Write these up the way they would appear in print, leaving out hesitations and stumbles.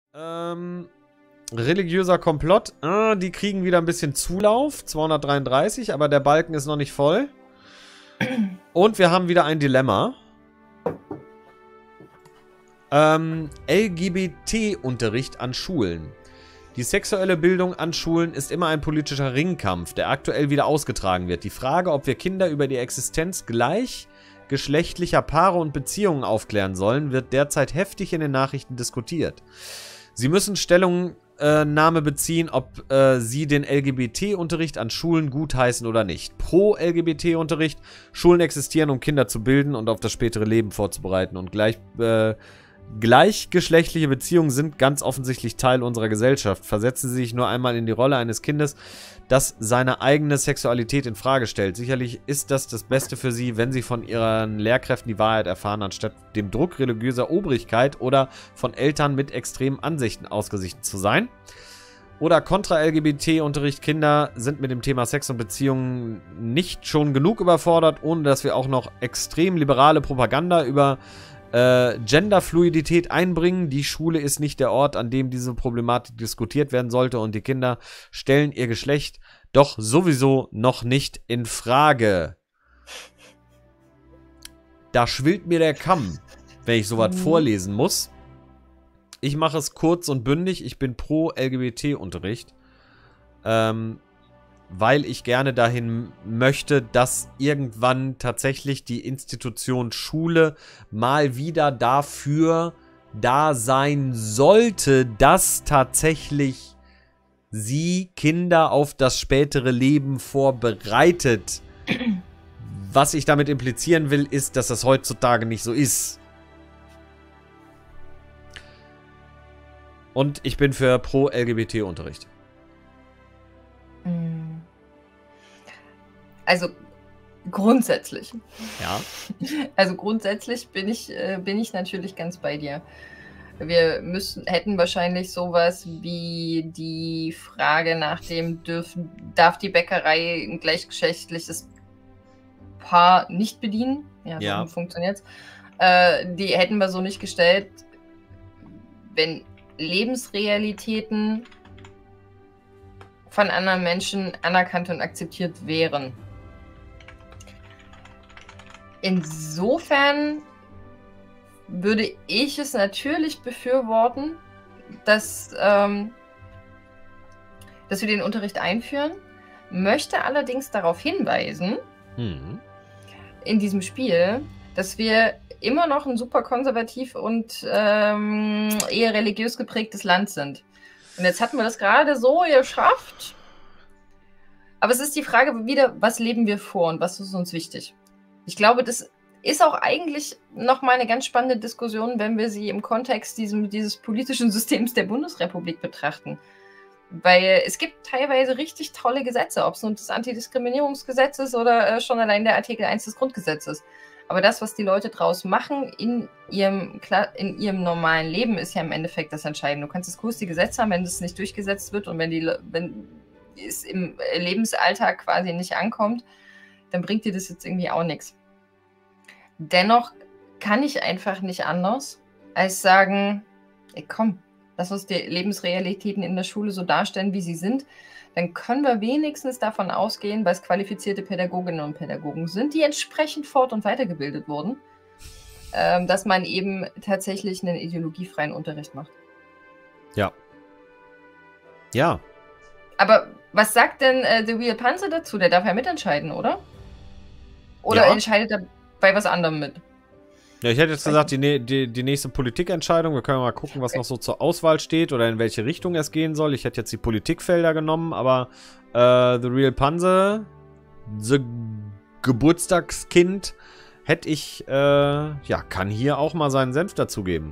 Religiöser Komplott. Die kriegen wieder ein bisschen Zulauf. 233, aber der Balken ist noch nicht voll. Und wir haben wieder ein Dilemma. LGBT-Unterricht an Schulen. Die sexuelle Bildung an Schulen ist immer ein politischer Ringkampf, der aktuell wieder ausgetragen wird. Die Frage, ob wir Kinder über die Existenz gleichgeschlechtlicher Paare und Beziehungen aufklären sollen, wird derzeit heftig in den Nachrichten diskutiert. Sie müssen Stellungnahme beziehen, ob sie den LGBT-Unterricht an Schulen gutheißen oder nicht. Pro LGBT-Unterricht. Schulen existieren, um Kinder zu bilden und auf das spätere Leben vorzubereiten. Und gleichgeschlechtliche Beziehungen sind ganz offensichtlich Teil unserer Gesellschaft. Versetzen Sie sich nur einmal in die Rolle eines Kindes, das seine eigene Sexualität in Frage stellt. Sicherlich ist das Beste für Sie, wenn Sie von Ihren Lehrkräften die Wahrheit erfahren, anstatt dem Druck religiöser Obrigkeit oder von Eltern mit extremen Ansichten ausgerichtet zu sein. Oder Kontra-LGBT-Unterricht. Kinder sind mit dem Thema Sex und Beziehungen nicht schon genug überfordert, ohne dass wir auch noch extrem liberale Propaganda über Genderfluidität einbringen. Die Schule ist nicht der Ort, an dem diese Problematik diskutiert werden sollte, und die Kinder stellen ihr Geschlecht doch sowieso noch nicht in Frage. Da schwillt mir der Kamm, wenn ich sowas vorlesen muss. Ich mache es kurz und bündig. Ich bin pro LGBT-Unterricht. Weil ich gerne dahin möchte, dass irgendwann tatsächlich die Institution Schule mal wieder dafür da sein sollte, dass tatsächlich sie Kinder auf das spätere Leben vorbereitet. Was ich damit implizieren will, ist, dass das heutzutage nicht so ist. Und ich bin für Pro-LGBT-Unterricht. Also grundsätzlich. Ja. Also grundsätzlich bin ich natürlich ganz bei dir. Wir hätten wahrscheinlich sowas wie die Frage nach dem, darf die Bäckerei ein gleichgeschlechtliches Paar nicht bedienen? Ja, so funktioniert's. Die hätten wir so nicht gestellt, wenn Lebensrealitäten von anderen Menschen anerkannt und akzeptiert wären. Insofern würde ich es natürlich befürworten, dass wir den Unterricht einführen, möchte allerdings darauf hinweisen, in diesem Spiel, dass wir immer noch ein super konservativ und eher religiös geprägtes Land sind. Und jetzt hatten wir das gerade so geschafft. Aber es ist die Frage wieder, was leben wir vor und was ist uns wichtig? Ich glaube, das ist auch eigentlich nochmal eine ganz spannende Diskussion, wenn wir sie im Kontext dieses politischen Systems der Bundesrepublik betrachten. Weil es gibt teilweise richtig tolle Gesetze, ob es nun das Antidiskriminierungsgesetz ist oder schon allein der Artikel 1 des Grundgesetzes. Aber das, was die Leute draus machen in ihrem normalen Leben, ist ja im Endeffekt das Entscheidende. Du kannst das coolste Gesetz haben, wenn es nicht durchgesetzt wird und wenn es im Lebensalltag quasi nicht ankommt, dann bringt dir das jetzt irgendwie auch nichts. Dennoch kann ich einfach nicht anders, als sagen, ey, komm, lass uns die Lebensrealitäten in der Schule so darstellen, wie sie sind. Dann können wir wenigstens davon ausgehen, weil es qualifizierte Pädagoginnen und Pädagogen sind, die entsprechend fort- und weitergebildet wurden, dass man eben tatsächlich einen ideologiefreien Unterricht macht. Ja. Ja. Aber was sagt denn The Real Panzer dazu? Der darf ja mitentscheiden, oder? Oder entscheidet er bei was anderem mit? Ja, ich hätte jetzt gesagt, die nächste Politikentscheidung, wir können mal gucken, was noch so zur Auswahl steht oder in welche Richtung es gehen soll. Ich hätte jetzt die Politikfelder genommen, aber The Real Panzer, The Geburtstagskind, hätte ich, kann hier auch mal seinen Senf dazugeben.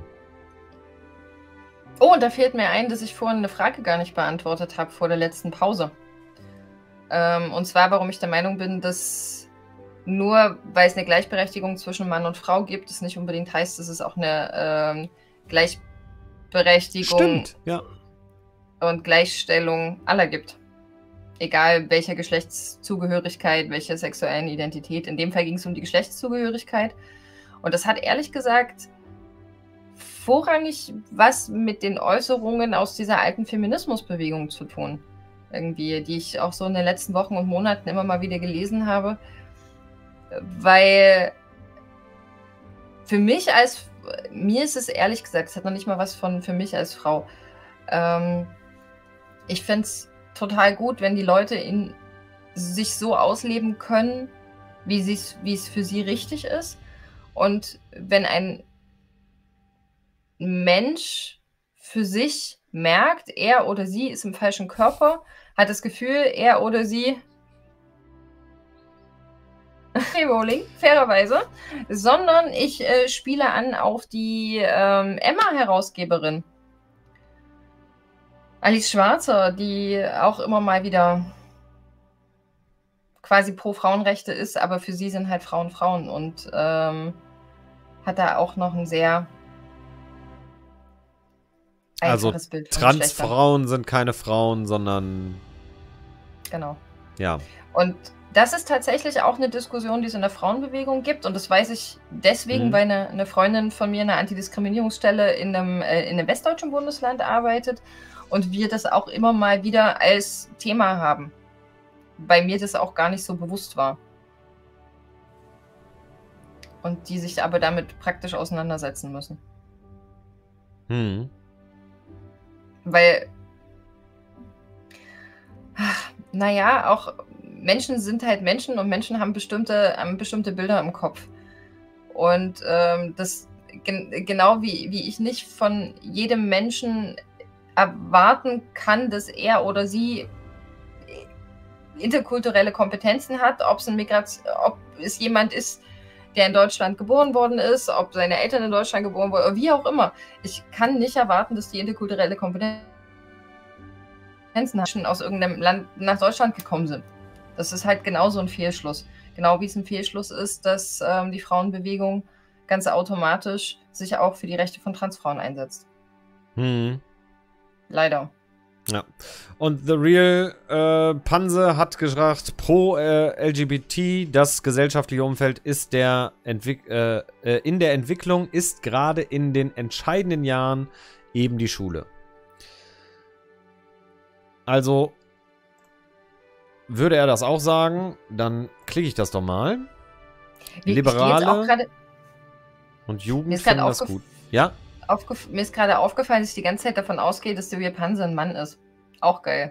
Oh, und da fällt mir ein, dass ich vorhin eine Frage gar nicht beantwortet habe vor der letzten Pause. Und zwar, warum ich der Meinung bin, dass nur weil es eine Gleichberechtigung zwischen Mann und Frau gibt, es nicht unbedingt heißt, dass es auch eine Gleichberechtigung und Gleichstellung aller gibt. Egal welcher Geschlechtszugehörigkeit, welcher sexuellen Identität. In dem Fall ging es um die Geschlechtszugehörigkeit. Und das hat ehrlich gesagt vorrangig was mit den Äußerungen aus dieser alten Feminismusbewegung zu tun. Irgendwie, die ich auch so in den letzten Wochen und Monaten immer mal wieder gelesen habe. Weil mir ist es ehrlich gesagt, es hat noch nicht mal was von für mich als Frau. Ich finde es total gut, wenn die Leute sich so ausleben können, wie es für sie richtig ist. Und wenn ein Mensch für sich merkt, er oder sie ist im falschen Körper, hat das Gefühl, er oder sie Rolling, fairerweise, sondern ich spiele an auf die Emma-Herausgeberin. Alice Schwarzer, die auch immer mal wieder quasi pro Frauenrechte ist, aber für sie sind halt Frauen Frauen und hat da auch noch ein sehr einfaches Bild von Transfrauen sind keine Frauen, sondern... Genau. Ja. Und das ist tatsächlich auch eine Diskussion, die es in der Frauenbewegung gibt. Und das weiß ich deswegen, weil eine Freundin von mir eine Antidiskriminierungsstelle in einem westdeutschen Bundesland arbeitet und wir das auch immer mal wieder als Thema haben. Bei mir das auch gar nicht so bewusst war. Und die sich aber damit praktisch auseinandersetzen müssen. Weil, naja, auch Menschen sind halt Menschen und Menschen haben bestimmte Bilder im Kopf. Und das genau wie ich nicht von jedem Menschen erwarten kann, dass er oder sie interkulturelle Kompetenzen hat, ob es jemand ist, der in Deutschland geboren worden ist, ob seine Eltern in Deutschland geboren wurden, oder wie auch immer. Ich kann nicht erwarten, dass die interkulturelle Kompetenzen aus irgendeinem Land nach Deutschland gekommen sind. Das ist halt genauso ein Fehlschluss. Genau wie es ein Fehlschluss ist, dass die Frauenbewegung ganz automatisch sich auch für die Rechte von Transfrauen einsetzt. Leider. Ja. Und The Real Panse hat gesagt, pro LGBT, das gesellschaftliche Umfeld ist in der Entwicklung, ist gerade in den entscheidenden Jahren eben die Schule. Also würde er das auch sagen, dann klicke ich das doch mal. Liberale und Jugend finden das gut. Ja? Mir ist gerade aufgefallen, dass ich die ganze Zeit davon ausgehe, dass der Panse ein Mann ist. Auch geil.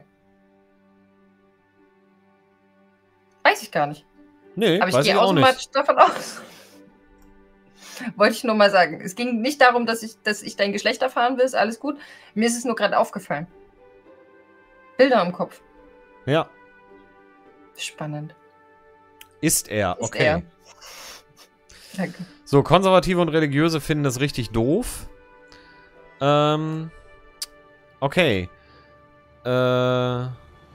Weiß ich gar nicht. Nee, aber ich gehe automatisch davon aus. Wollte ich nur mal sagen. Es ging nicht darum, dass ich dein Geschlecht erfahren will, ist alles gut. Mir ist es nur gerade aufgefallen. Bilder im Kopf. Ja. Spannend. Ist er, okay. Er. Danke. So, Konservative und Religiöse finden das richtig doof. Okay. Dann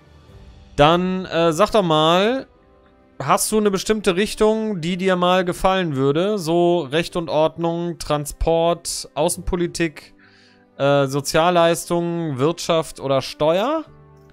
sag doch mal, hast du eine bestimmte Richtung, die dir mal gefallen würde? So Recht und Ordnung, Transport, Außenpolitik, Sozialleistungen, Wirtschaft oder Steuer?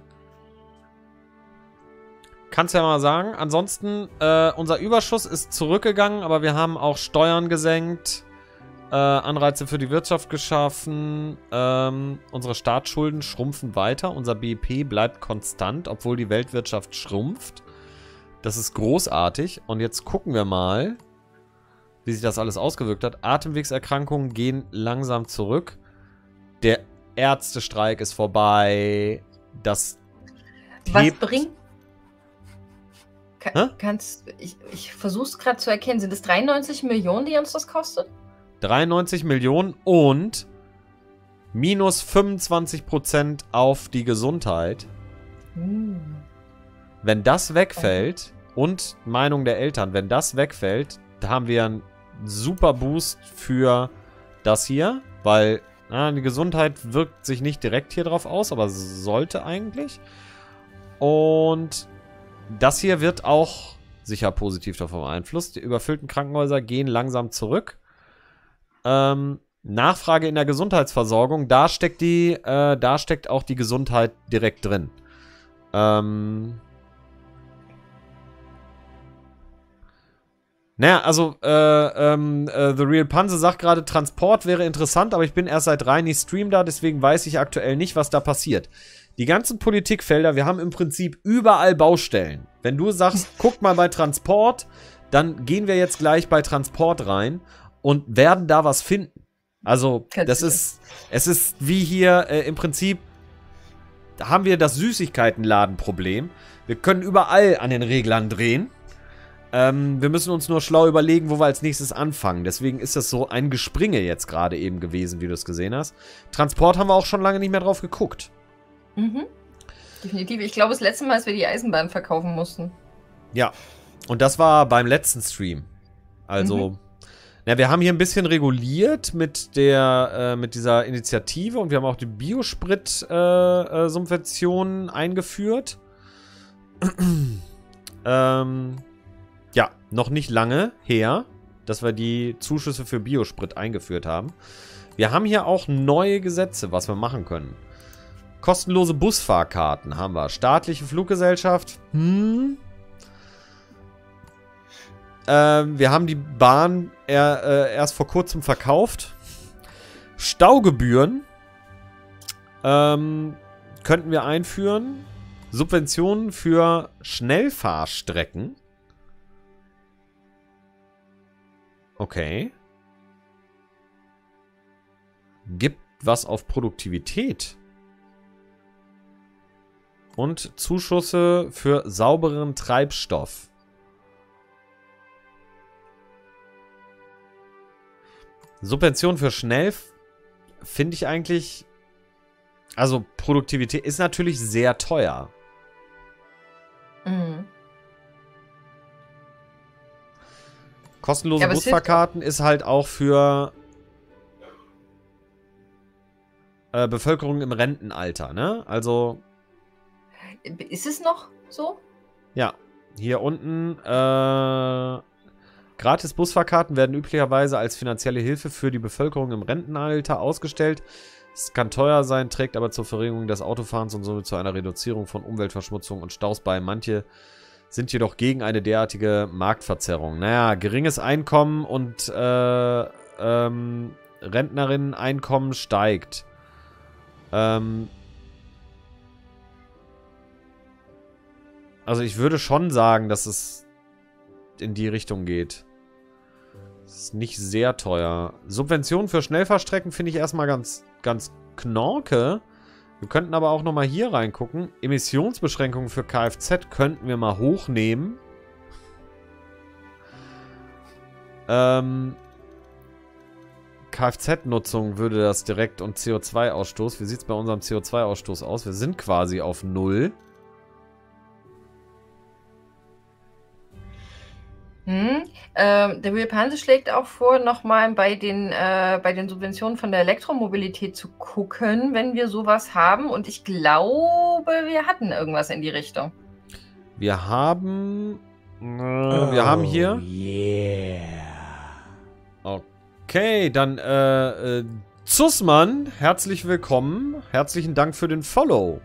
Kannst ja mal sagen. Ansonsten, unser Überschuss ist zurückgegangen, aber wir haben auch Steuern gesenkt, Anreize für die Wirtschaft geschaffen, unsere Staatsschulden schrumpfen weiter, unser BIP bleibt konstant, obwohl die Weltwirtschaft schrumpft. Das ist großartig. Und jetzt gucken wir mal, wie sich das alles ausgewirkt hat. Atemwegserkrankungen gehen langsam zurück. Der Ärztestreik ist vorbei. Das Was bringt... Ich versuche es gerade zu erkennen. Sind es 93 Millionen, die uns das kostet? 93 Millionen und minus 25% auf die Gesundheit. Wenn das wegfällt, und Meinung der Eltern, wenn das wegfällt, da haben wir einen super Boost für das hier, weil die Gesundheit wirkt sich nicht direkt hier drauf aus, aber sollte eigentlich. Und das hier wird auch sicher positiv davon beeinflusst. Die überfüllten Krankenhäuser gehen langsam zurück. Nachfrage in der Gesundheitsversorgung, da steckt auch die Gesundheit direkt drin. Naja, also, The Real Panse sagt gerade, Transport wäre interessant, aber ich bin erst seit 3 nicht Stream da, deswegen weiß ich aktuell nicht, was da passiert. Die ganzen Politikfelder, wir haben im Prinzip überall Baustellen. Wenn du sagst, guck mal bei Transport, dann gehen wir jetzt gleich bei Transport rein und werden da was finden. Also, es ist wie hier im Prinzip, da haben wir das Süßigkeitenladenproblem. Wir können überall an den Reglern drehen. Wir müssen uns nur schlau überlegen, wo wir als nächstes anfangen. Deswegen ist das so ein Gespringe jetzt gerade eben gewesen, wie du es gesehen hast. Transport haben wir auch schon lange nicht mehr drauf geguckt. Mhm. Definitiv. Ich glaube, das letzte Mal, als wir die Eisenbahn verkaufen mussten. Ja. Und das war beim letzten Stream. Also, ja, wir haben hier ein bisschen reguliert mit dieser Initiative und wir haben auch die Biosprit-Subventionen eingeführt. Ja, noch nicht lange her, dass wir die Zuschüsse für Biosprit eingeführt haben. Wir haben hier auch neue Gesetze, was wir machen können. Kostenlose Busfahrkarten haben wir. Staatliche Fluggesellschaft. Wir haben die Bahn erst vor kurzem verkauft. Staugebühren könnten wir einführen. Subventionen für Schnellfahrstrecken. Okay. Gibt was auf Produktivität. Und Zuschüsse für sauberen Treibstoff. Subvention für schnell finde ich eigentlich... Also Produktivität ist natürlich sehr teuer. Mhm. Kostenlose Busfahrkarten ist halt auch für Bevölkerung im Rentenalter, ne? Also... Ist es noch so? Ja, hier unten gratis Busfahrkarten werden üblicherweise als finanzielle Hilfe für die Bevölkerung im Rentenalter ausgestellt. Es kann teuer sein, trägt aber zur Verringerung des Autofahrens und somit zu einer Reduzierung von Umweltverschmutzung und Staus bei. Manche sind jedoch gegen eine derartige Marktverzerrung. Naja, geringes Einkommen und Rentnerinneneinkommen steigt. Also ich würde schon sagen, dass es in die Richtung geht. Es ist nicht sehr teuer. Subventionen für Schnellfahrstrecken finde ich erstmal ganz knorke. Wir könnten aber auch nochmal hier reingucken. Emissionsbeschränkungen für Kfz könnten wir mal hochnehmen. Kfz-Nutzung würde das direkt und CO2-Ausstoß. Wie sieht es bei unserem CO2-Ausstoß aus? Wir sind quasi auf 0. Der Real Panse schlägt auch vor, nochmal bei den Subventionen von der Elektromobilität zu gucken, wenn wir sowas haben. Und ich glaube, wir hatten irgendwas in die Richtung. Wir haben hier... Yeah. Okay, dann Zussmann, herzlich willkommen. Herzlichen Dank für den Follow.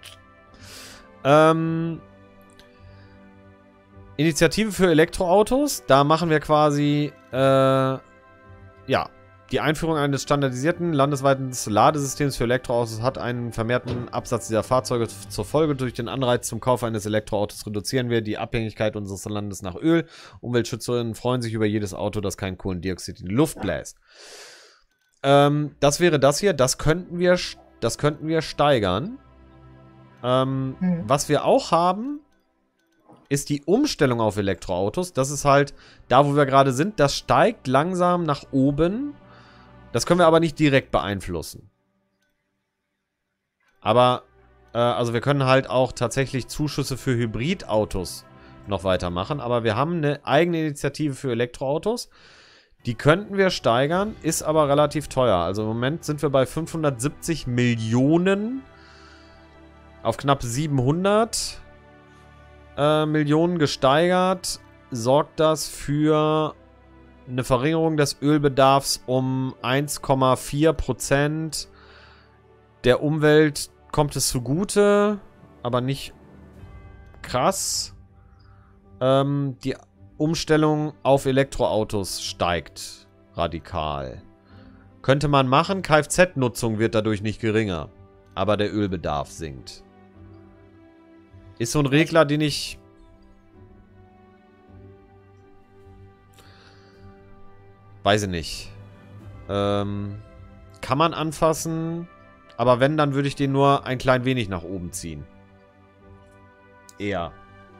Initiative für Elektroautos. Da machen wir quasi, ja, die Einführung eines standardisierten landesweiten Ladesystems für Elektroautos hat einen vermehrten Absatz dieser Fahrzeuge zur Folge. Durch den Anreiz zum Kauf eines Elektroautos reduzieren wir die Abhängigkeit unseres Landes nach Öl. Umweltschützerinnen freuen sich über jedes Auto, das kein Kohlendioxid in die Luft bläst. Das wäre das hier. Das könnten wir steigern. Was wir auch haben, ist die Umstellung auf Elektroautos. Das ist halt da, wo wir gerade sind. Das steigt langsam nach oben. Das können wir aber nicht direkt beeinflussen. Aber, also wir können halt auch tatsächlich Zuschüsse für Hybridautos noch weitermachen. Aber wir haben eine eigene Initiative für Elektroautos. Die könnten wir steigern, ist aber relativ teuer. Also im Moment sind wir bei 570 Millionen auf knapp 700 Millionen gesteigert, sorgt das für eine Verringerung des Ölbedarfs um 1,4%. Der Umwelt kommt es zugute, aber nicht krass. Die Umstellung auf Elektroautos steigt radikal. Könnte man machen, Kfz-Nutzung wird dadurch nicht geringer. Aber der Ölbedarf sinkt. Ist so ein Regler, den ich... Weiß ich nicht. Kann man anfassen. Aber wenn, dann würde ich den nur ein klein wenig nach oben ziehen. Eher.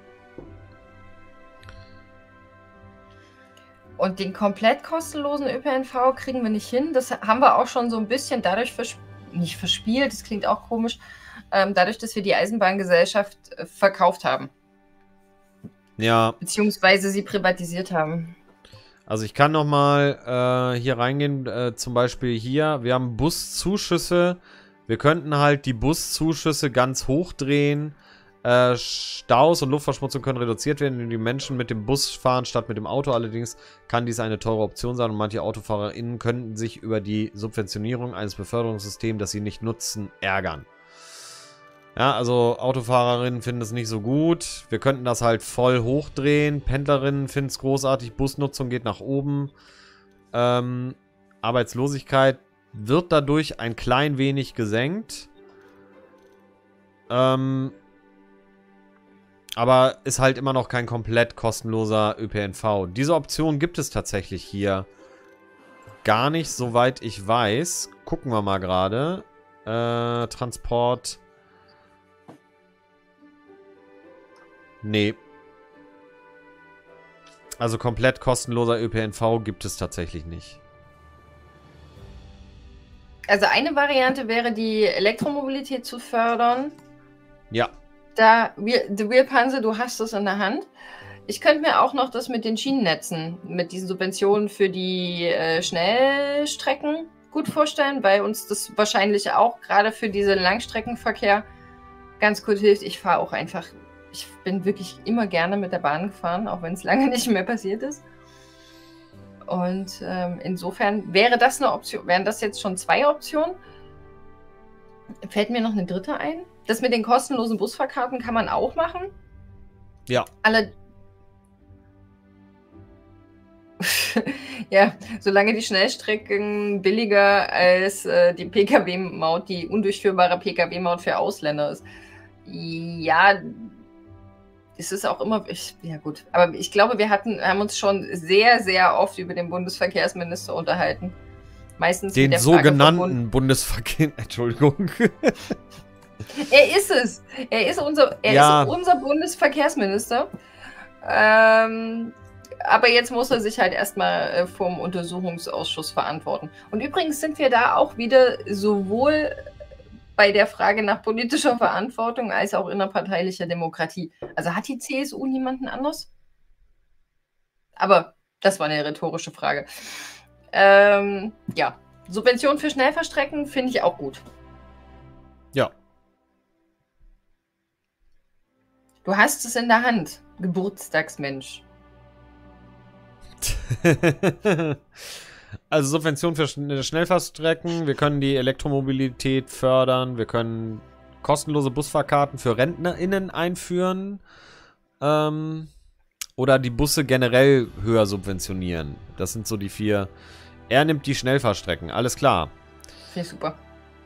Und den komplett kostenlosen ÖPNV kriegen wir nicht hin. Das haben wir auch schon so ein bisschen dadurch nicht verspielt, das klingt auch komisch, dadurch, dass wir die Eisenbahngesellschaft verkauft haben. Ja. Beziehungsweise sie privatisiert haben. Also ich kann nochmal hier reingehen, zum Beispiel hier, wir haben Buszuschüsse. Wir könnten halt die Buszuschüsse ganz hochdrehen. Staus und Luftverschmutzung können reduziert werden, indem die Menschen mit dem Bus fahren statt mit dem Auto. Allerdings kann dies eine teure Option sein und manche AutofahrerInnen könnten sich über die Subventionierung eines Beförderungssystems, das sie nicht nutzen, ärgern. Ja, also Autofahrerinnen finden es nicht so gut. Wir könnten das halt voll hochdrehen. Pendlerinnen finden es großartig. Busnutzung geht nach oben. Arbeitslosigkeit wird dadurch ein klein wenig gesenkt. Aber ist halt immer noch kein komplett kostenloser ÖPNV. Diese Option gibt es tatsächlich hier gar nicht, soweit ich weiß. Gucken wir mal gerade. Transport. Nee. Also komplett kostenloser ÖPNV gibt es tatsächlich nicht. Also eine Variante wäre, die Elektromobilität zu fördern. Ja. The Real Panse, du hast es in der Hand. Ich könnte mir auch noch das mit den Schienennetzen, mit diesen Subventionen für die Schnellstrecken gut vorstellen, weil uns das wahrscheinlich auch gerade für diesen Langstreckenverkehr ganz gut hilft. Ich fahre auch einfach, ich bin wirklich immer gerne mit der Bahn gefahren, auch wenn es lange nicht mehr passiert ist. Und insofern wäre das eine Option, wären das jetzt schon 2 Optionen. Fällt mir noch eine dritte ein? Das mit den kostenlosen Busfahrkarten kann man auch machen. Ja. Ja, solange die Schnellstrecken billiger als die Pkw-Maut, die undurchführbare Pkw-Maut für Ausländer ist. Ja, es ist auch immer... ja gut, aber ich glaube, wir haben uns schon sehr, sehr oft über den Bundesverkehrsminister unterhalten. Meistens den mit der Frage sogenannten Bundesverkehr... Entschuldigung. Er ist es. Er ist unser Bundesverkehrsminister. Aber jetzt muss er sich halt erstmal vom Untersuchungsausschuss verantworten. Und übrigens sind wir da auch wieder sowohl bei der Frage nach politischer Verantwortung als auch innerparteilicher Demokratie. Also hat die CSU niemanden anders? Aber das war eine rhetorische Frage. Ja, Subvention für Schnellfahrstrecken finde ich auch gut. Ja. Du hast es in der Hand, Geburtstagsmensch. Also Subvention für Schnellfahrstrecken. Wir können die Elektromobilität fördern. Wir können kostenlose Busfahrkarten für RentnerInnen einführen. Oder die Busse generell höher subventionieren. Das sind so die 4. Er nimmt die Schnellfahrstrecken. Alles klar. Finde ich super.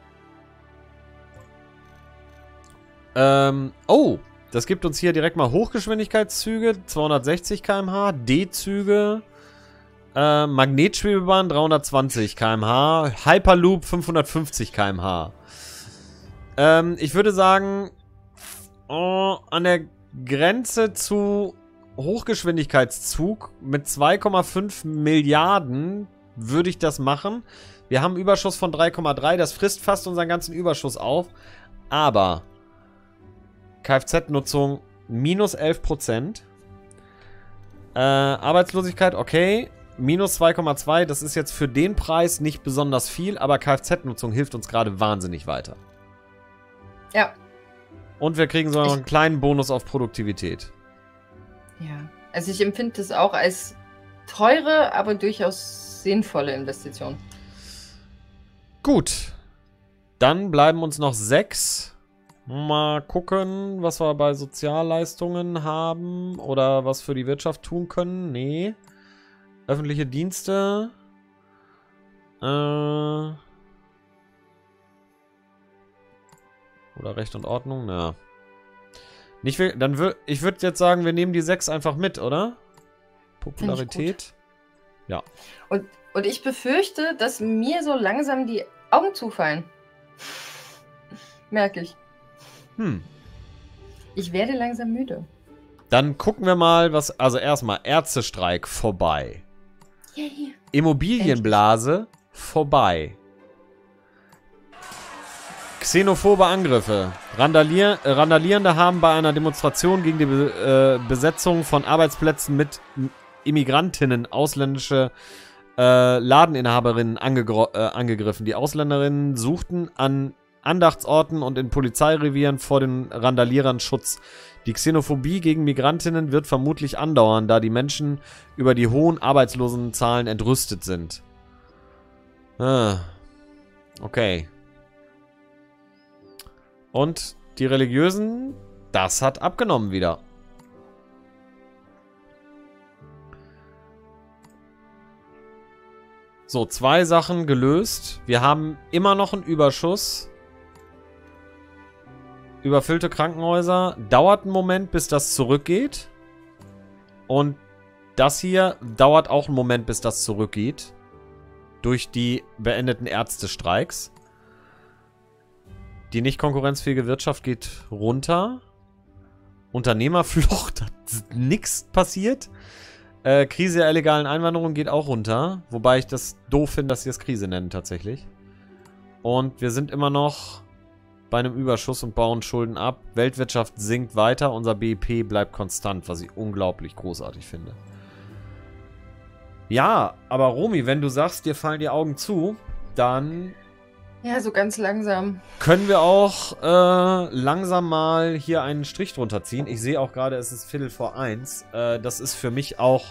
Oh, das gibt uns hier direkt mal Hochgeschwindigkeitszüge, 260 km/h, D-Züge, Magnetschwebebahn 320 km/h, Hyperloop 550 km/h. Ich würde sagen, an der Grenze zu Hochgeschwindigkeitszug mit 2,5 Milliarden würde ich das machen. Wir haben einen Überschuss von 3,3, das frisst fast unseren ganzen Überschuss auf, aber Kfz-Nutzung minus 11%. Arbeitslosigkeit, okay. Minus 2,2. Das ist jetzt für den Preis nicht besonders viel, aber Kfz-Nutzung hilft uns gerade wahnsinnig weiter. Ja. Und wir kriegen so noch einen kleinen Bonus auf Produktivität. Ja. Also ich empfinde das auch als teure, aber durchaus sinnvolle Investition. Gut. Dann bleiben uns noch 6 Mal gucken, was wir bei Sozialleistungen haben oder was für die Wirtschaft tun können. Nee. Öffentliche Dienste. Oder Recht und Ordnung, na. Nicht, dann ich würde jetzt sagen, wir nehmen die 6 einfach mit, oder? Popularität. Ja. Und ich befürchte, dass mir so langsam die Augen zufallen. Merke ich. Ich werde langsam müde. Dann gucken wir mal, was... Also erstmal Ärztestreik vorbei. Yeah. Immobilienblase vorbei. Xenophobe Angriffe. Randalierende haben bei einer Demonstration gegen die Besetzung von Arbeitsplätzen mit Immigrantinnen ausländische Ladeninhaberinnen angegriffen. Die Ausländerinnen suchten an Andachtsorten und in Polizeirevieren vor den Randalierern Schutz. Die Xenophobie gegen Migrantinnen wird vermutlich andauern, da die Menschen über die hohen Arbeitslosenzahlen entrüstet sind. Okay. Und die Religiösen, das hat abgenommen wieder. So, 2 Sachen gelöst. Wir haben immer noch einen Überschuss. Überfüllte Krankenhäuser. Dauert einen Moment, bis das zurückgeht. Und das hier dauert auch einen Moment, bis das zurückgeht. Durch die beendeten Ärztestreiks. Die nicht konkurrenzfähige Wirtschaft geht runter. Unternehmerflucht, hat nichts passiert. Krise der illegalen Einwanderung geht auch runter. Wobei ich das doof finde, dass sie es Krise nennen tatsächlich. Und wir sind immer noch bei einem Überschuss und bauen Schulden ab. Weltwirtschaft sinkt weiter. Unser BIP bleibt konstant, was ich unglaublich großartig finde. Ja, aber Romy, wenn du sagst, dir fallen die Augen zu, dann... Ja, so ganz langsam. Können wir auch langsam mal hier einen Strich drunter ziehen. Ich sehe auch gerade, es ist 1:15. Das ist für mich auch...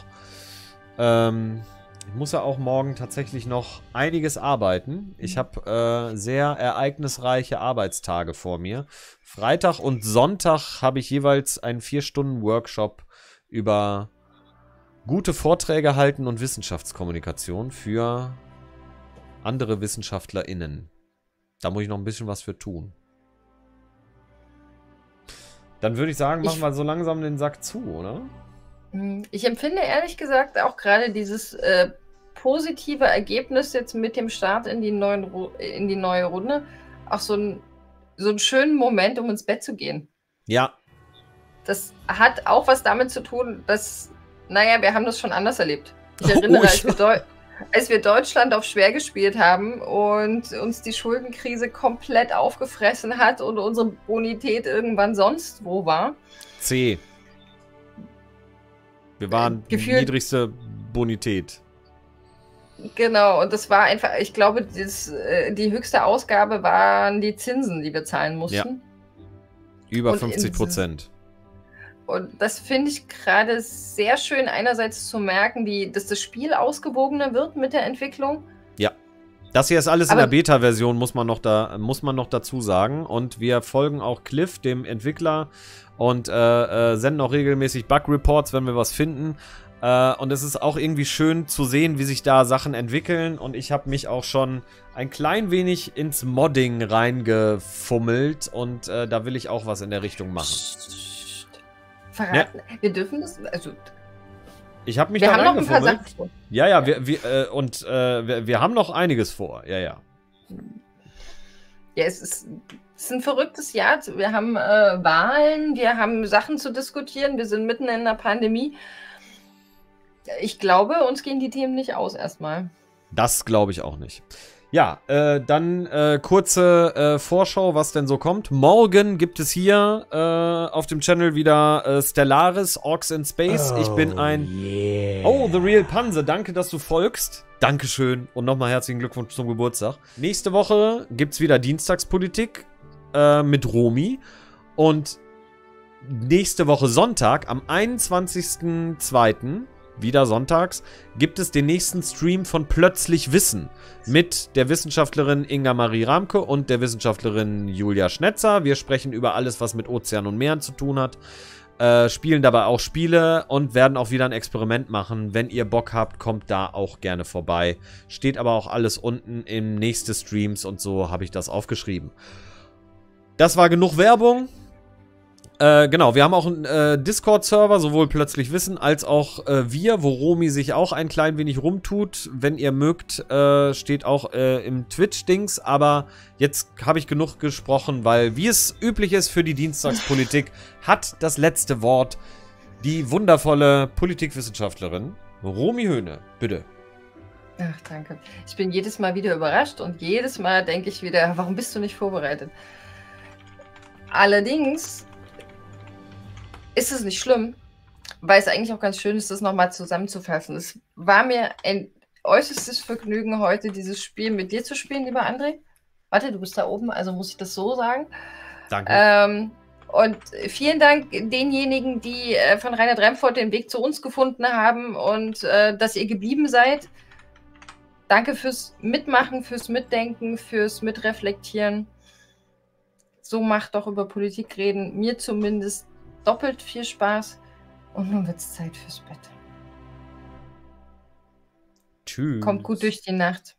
ich muss ja auch morgen tatsächlich noch einiges arbeiten. Ich habe sehr ereignisreiche Arbeitstage vor mir. Freitag und Sonntag habe ich jeweils einen 4-Stunden-Workshop über gute Vorträge halten und Wissenschaftskommunikation für andere WissenschaftlerInnen. Da muss ich noch ein bisschen was für tun. Dann würde ich sagen, machen wir so langsam den Sack zu, oder? Ich empfinde ehrlich gesagt auch gerade dieses positive Ergebnis jetzt mit dem Start in die neue Runde auch so einen schönen Moment, um ins Bett zu gehen. Ja. Das hat auch was damit zu tun, dass, naja, wir haben das schon anders erlebt. Ich erinnere, als wir Deutschland auf schwer gespielt haben und uns die Schuldenkrise komplett aufgefressen hat und unsere Bonität irgendwann sonst wo war. C. Wir waren die niedrigste Bonität. Genau, und das war einfach, ich glaube, die höchste Ausgabe waren die Zinsen, die wir zahlen mussten. Ja. Über 50%. Und das finde ich gerade sehr schön, einerseits zu merken, dass das Spiel ausgewogener wird mit der Entwicklung. Ja. Das hier ist alles in der Beta-Version, muss man noch dazu sagen. Und wir folgen auch Cliff, dem Entwickler, und senden auch regelmäßig Bug-Reports, wenn wir was finden. Und es ist auch irgendwie schön zu sehen, wie sich da Sachen entwickeln. Und ich habe mich auch schon ein klein wenig ins Modding reingefummelt. Und da will ich auch was in der Richtung machen. Verraten. Ja. Wir dürfen das, also... Ich habe mich da reingefummelt. Ja, wir haben noch einiges vor. Ja. Ja, es ist ein verrücktes Jahr. Wir haben Wahlen, wir haben Sachen zu diskutieren, wir sind mitten in einer Pandemie. Ich glaube, uns gehen die Themen nicht aus erstmal. Das glaube ich auch nicht. Ja, dann kurze Vorschau, was denn so kommt. Morgen gibt es hier auf dem Channel wieder Stellaris, Orcs in Space. Ich bin ein... Yeah. Oh, The Real Panse, danke, dass du folgst. Dankeschön und nochmal herzlichen Glückwunsch zum Geburtstag. Nächste Woche gibt es wieder Dienstagspolitik mit Romy. Und nächste Woche Sonntag, am 21.02., wieder sonntags, gibt es den nächsten Stream von Plötzlich Wissen mit der Wissenschaftlerin Inga-Marie Ramke und der Wissenschaftlerin Julia Schnetzer. Wir sprechen über alles, was mit Ozean und Meeren zu tun hat, spielen dabei auch Spiele und werden auch wieder ein Experiment machen. Wenn ihr Bock habt, kommt da auch gerne vorbei. Steht aber auch alles unten im nächsten Streams und so habe ich das aufgeschrieben. Das war genug Werbung. Genau, wir haben auch einen Discord-Server, sowohl Plötzlich Wissen als auch wir, wo Romy sich auch ein klein wenig rumtut. Wenn ihr mögt, steht auch im Twitch-Dings. Aber jetzt habe ich genug gesprochen, weil, wie es üblich ist für die Dienstagspolitik, hat das letzte Wort die wundervolle Politikwissenschaftlerin Romy Höhne. Bitte. Ach, danke. Ich bin jedes Mal wieder überrascht und jedes Mal denke ich wieder, warum bist du nicht vorbereitet? Allerdings ist es nicht schlimm, weil es eigentlich auch ganz schön ist, das nochmal zusammenzufassen. Es war mir ein äußerstes Vergnügen, heute dieses Spiel mit dir zu spielen, lieber André. Warte, du bist da oben, also muss ich das so sagen. Danke. Und vielen Dank denjenigen, die von Reinhard Remford den Weg zu uns gefunden haben und dass ihr geblieben seid. Danke fürs Mitmachen, fürs Mitdenken, fürs Mitreflektieren. So macht doch über Politik reden mir zumindest doppelt viel Spaß. Und nun wird's Zeit fürs Bett. Tschüss. Kommt gut durch die Nacht.